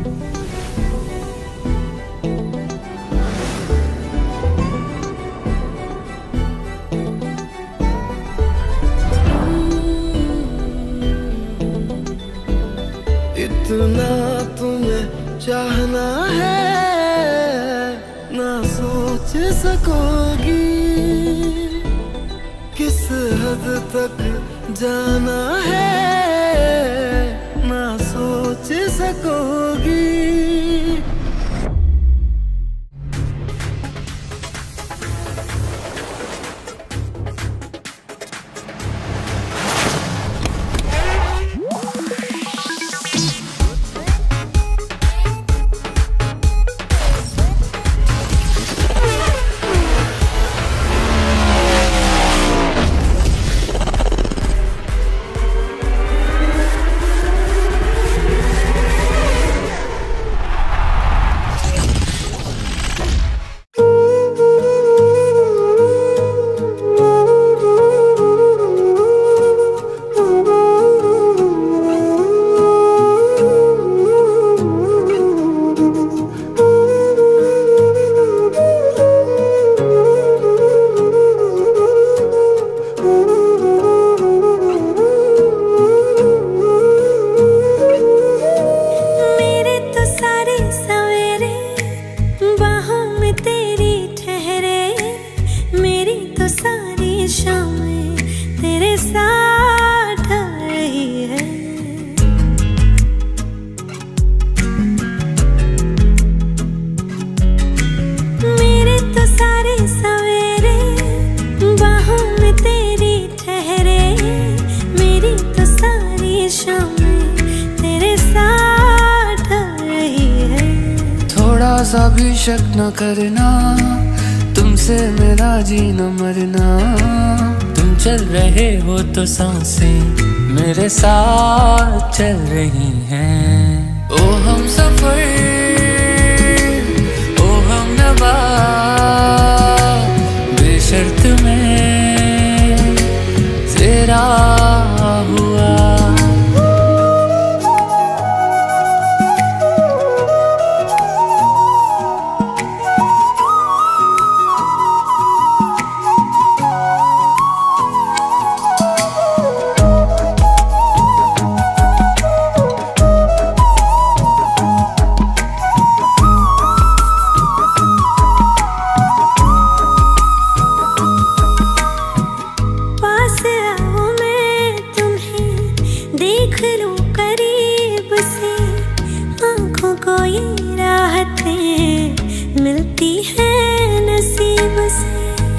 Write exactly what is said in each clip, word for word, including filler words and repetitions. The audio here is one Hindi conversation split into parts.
इतना तुम्हें चाहना है ना सोच सकोगी, किस हद तक जाना है ना सोच सकोगी। सा भी शक न करना, तुमसे मेरा जीना मरना। तुम चल रहे हो तो सांसें मेरे साथ चल रही हैं। ओ हम सफर, ओ हम नवा, बेशर्त में तेरा हुआ। मिलती है नसीब से।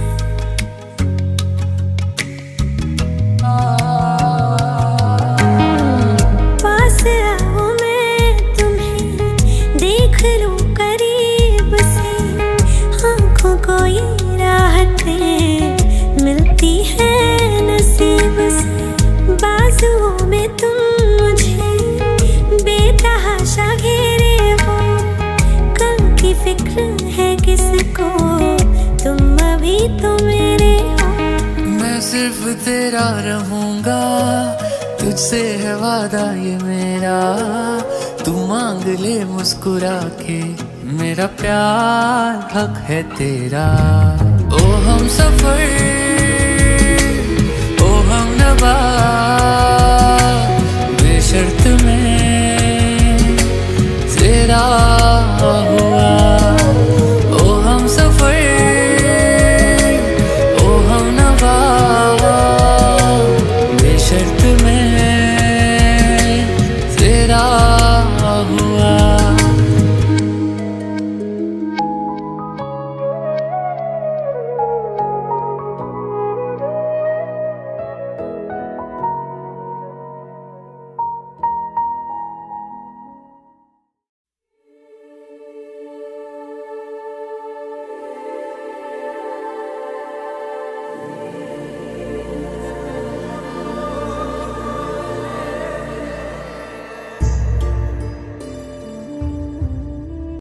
पास आओ मैं तुम्हें देख लूं करीब से, आँखों को ये राहतें मिलती है नसीब से। बाजुओं में तुम मुझे बेतहाशा घेरे हो, कल की फिक्र है किसको, तुम अभी तो मेरे हो। मैं सिर्फ तेरा रहूंगा, तुझसे है वादा ये मेरा। तू मांग ले मुस्कुरा के, मेरा प्यार हक है तेरा। ओ हम सफर, ओ हम नवा,